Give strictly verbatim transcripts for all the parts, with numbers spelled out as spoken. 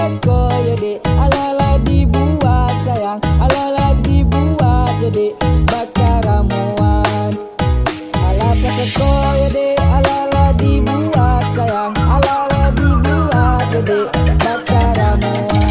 toko ya dek, ala-ala dibuat sayang, ala-ala dibuat ya dek, bakar ramuan. Ala ke toko ya dek, ala-ala dibuat sayang, ala-ala dibuat ya dek, bakar ramuan.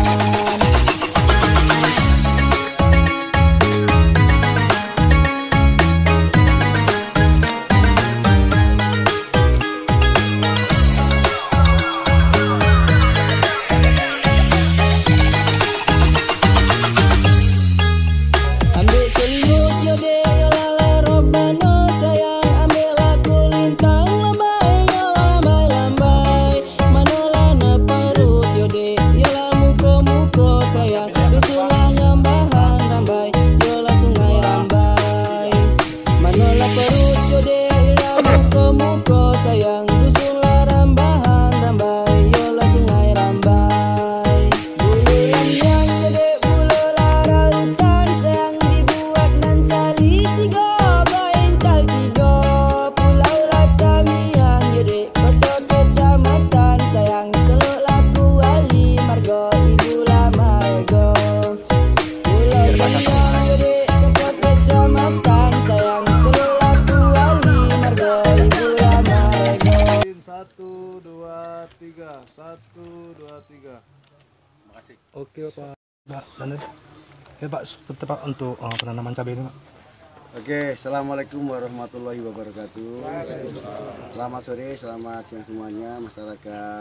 Satu, dua, tiga. Satu, dua, tiga. Makasih. Oke Pak. Pak, dan ya Pak, seperti Pak untuk uh, penanaman cabai ini Pak. Oke, assalamualaikum warahmatullahi wabarakatuh. Selamat sore, selamat siang semuanya masyarakat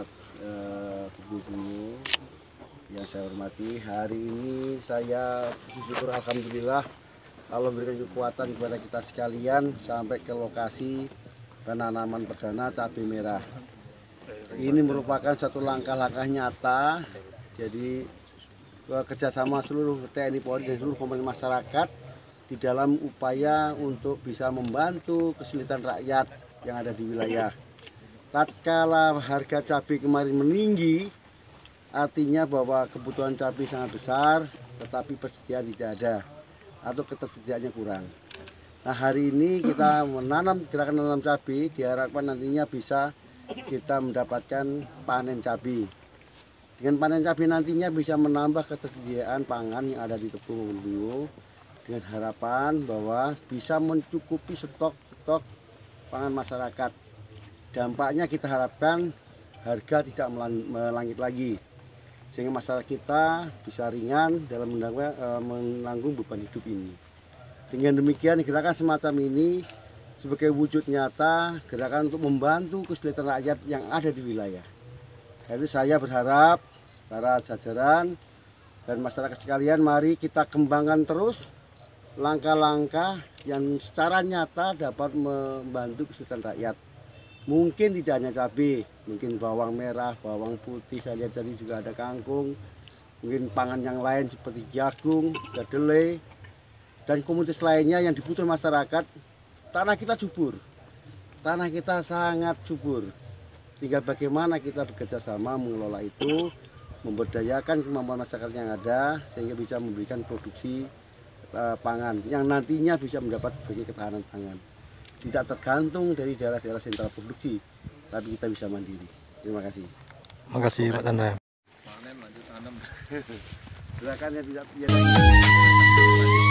Kubu-Kubu yang saya hormati. Hari ini saya bersyukur alhamdulillah Allah memberikan kekuatan kepada kita sekalian sampai ke lokasi penanaman perdana cabai merah. Ini merupakan satu langkah-langkah nyata, jadi kerjasama seluruh T N I Polri dan seluruh komponen masyarakat di dalam upaya untuk bisa membantu kesulitan rakyat yang ada di wilayah. Tatkala harga cabai kemarin meninggi, artinya bahwa kebutuhan cabai sangat besar, tetapi persediaan tidak ada atau ketersediaannya kurang. Nah, hari ini kita menanam gerakan menanam cabai, diharapkan nantinya bisa kita mendapatkan panen cabai. Dengan panen cabai nantinya bisa menambah ketersediaan pangan yang ada di Tepung Bulu, dengan harapan bahwa bisa mencukupi stok-stok pangan masyarakat. Dampaknya kita harapkan harga tidak melangit lagi, sehingga masyarakat kita bisa ringan dalam menanggung beban hidup ini. Dengan demikian, gerakan semacam ini sebagai wujud nyata gerakan untuk membantu kesulitan rakyat yang ada di wilayah. Jadi saya berharap para jajaran dan masyarakat sekalian, mari kita kembangkan terus langkah-langkah yang secara nyata dapat membantu kesulitan rakyat. Mungkin tidak hanya cabai, mungkin bawang merah, bawang putih, saya lihat tadi juga ada kangkung, mungkin pangan yang lain seperti jagung, kedelai, dan komoditas lainnya yang dibutuhkan masyarakat. Tanah kita subur, tanah kita sangat subur. Tinggal bagaimana kita bekerja sama mengelola itu, memberdayakan kemampuan masyarakat yang ada, sehingga bisa memberikan produksi uh, pangan yang nantinya bisa mendapat sebagai ketahanan pangan. Tidak tergantung dari daerah-daerah sentral produksi, tapi kita bisa mandiri. Terima kasih. Terima kasih Pak Chandra. Panen lanjut tanam. Gerakan yang tidak biasa.